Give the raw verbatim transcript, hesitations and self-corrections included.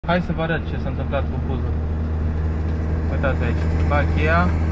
Hai să vă arăt ce s-a întâmplat cu buzul. Uitați aici. Bag cheia.